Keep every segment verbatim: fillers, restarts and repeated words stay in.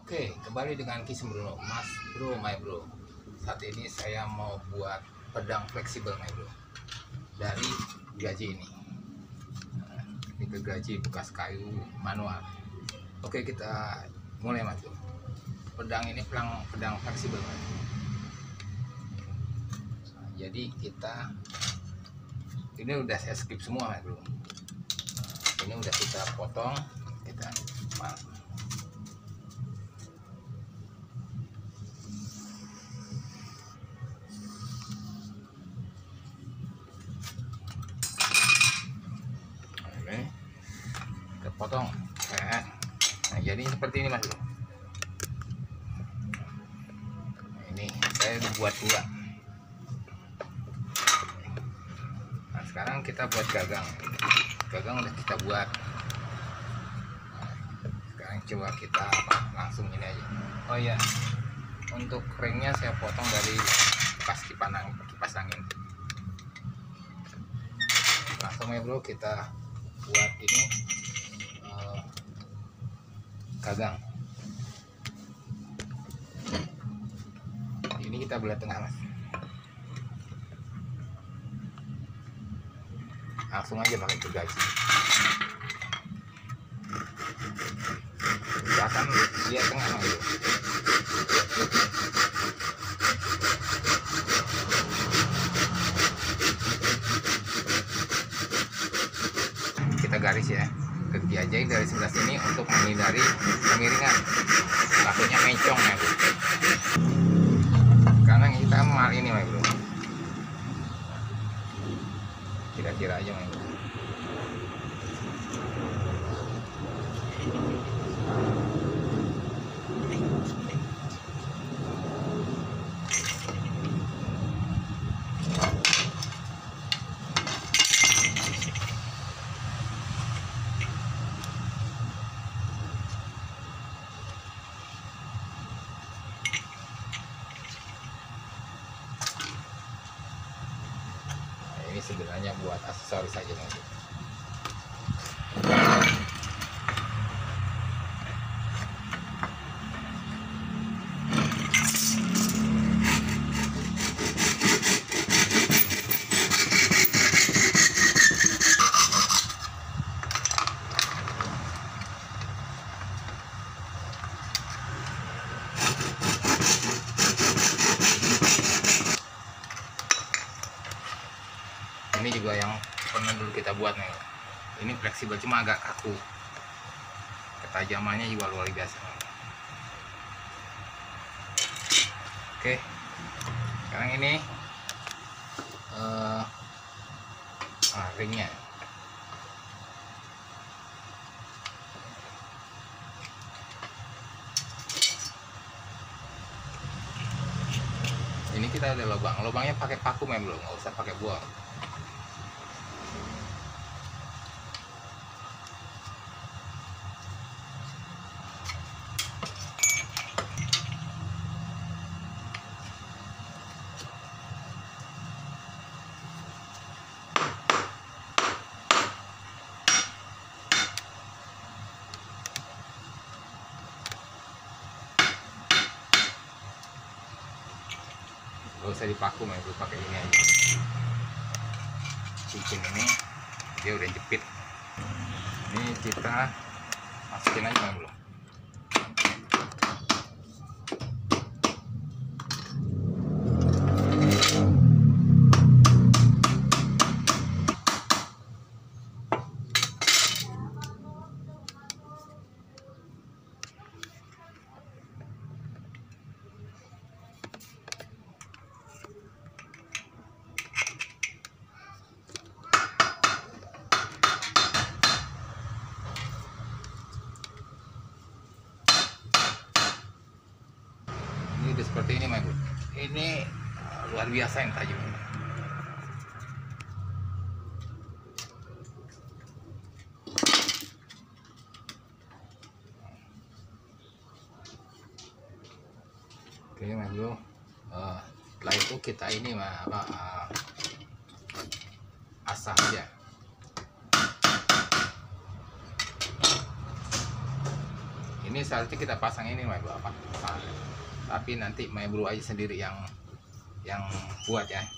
Oke, kembali dengan Kisem Bro, Mas Bro, My Bro. Saat ini saya mau buat pedang fleksibel, My Bro, dari gaji ini. Nah, ini gergaji bekas kayu manual. Oke, kita mulai, Mas Bro. Pedang ini pedang pedang fleksibel, My Bro. Nah, jadi kita ini udah saya skip semua, My Bro. Nah, ini udah kita potong, kita maaf. Kita potong. Nah, jadi seperti ini, Mas Bro. Nah, ini saya buat dua. Nah, sekarang kita buat gagang. Gagang udah kita buat. Nah, sekarang coba kita langsung ini aja. Oh iya, untuk ringnya saya potong dari bekas kipas angin, kipas angin. Langsung ya bro, kita buat ini uh, gagang. Ini kita belah tengah, Mas. Langsung aja pakai gergaji. Bahkan dia tengah, Mas. Kita garis ya, kita jahit dari sebelah sini untuk menghindari kemiringan, takutnya mencong ya bro. Karena kita mal ini, my bro, kira-kira aja, my bro. Ini sebenarnya buat aksesoris saja, nanti. Ini juga yang pernah dulu kita buat nih. Ini fleksibel cuma agak kaku. Ketajamannya juga luar biasa. Oke. Sekarang ini uh, ah, ringnya. Ini kita ada lubang. Lubangnya pakai paku memang, nggak usah pakai buang. Gak usah dipaku, ya, gue pakai ini aja. Cincin ini dia udah jepit. Ini kita masukin aja dulu. Ini seperti ini, my bro. Ini uh, luar biasa yang tajam. Oke, my bro. Uh, setelah itu kita ini apa uh, asah aja. Ini seharusnya kita pasang ini my bro, apa pasang. Tapi nanti my bro aja sendiri yang yang buat ya.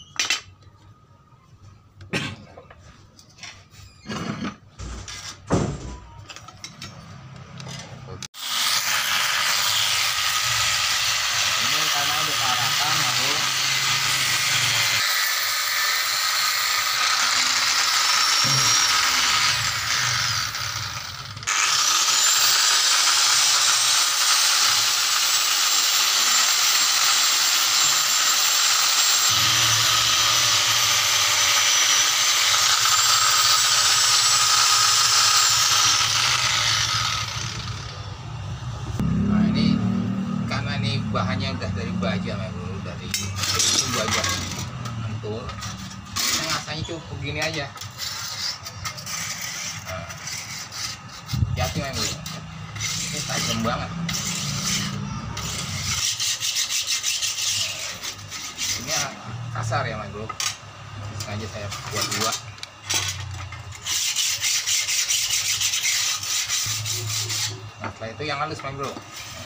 Ini karena udah paratan my bro. Bahannya udah dari baja my bro, dari sumbu aja mantul. Nah, ngasanya cukup begini aja. Nah, jati my bro, ini tajam banget. Ini kasar ya my bro, sengaja saya buat dua. Nah setelah itu yang halus my bro.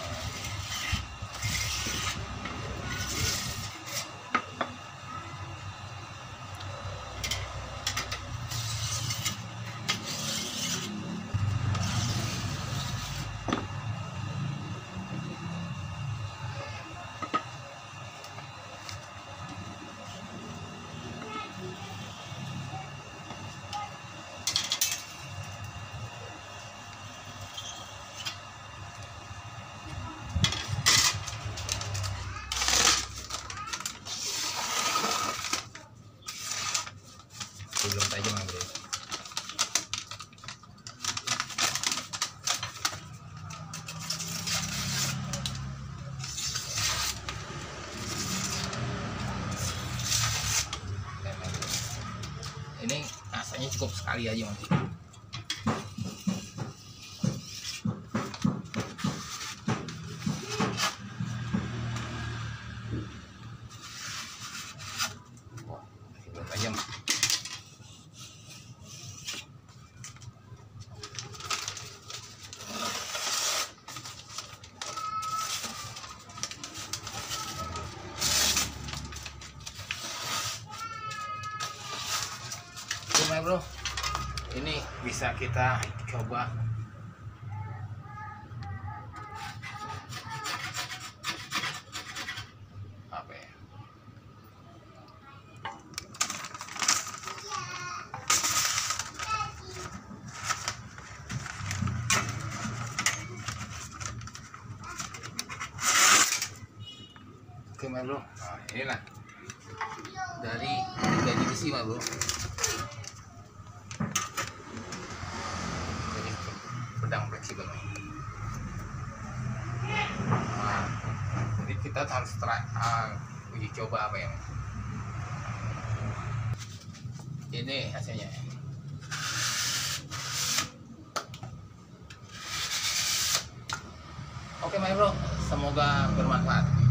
Belum tajam my bro. Ini rasanya cukup sekali aja mas. Wah, belum tajam. My bro, ini bisa kita coba apa ya? Oke my bro, nah, inilah dari gaji besi my bro. Pedang fleksibel. Nah, jadi kita harus try, uh, uji coba apa ya? Ini hasilnya. Oke my bro, semoga bermanfaat.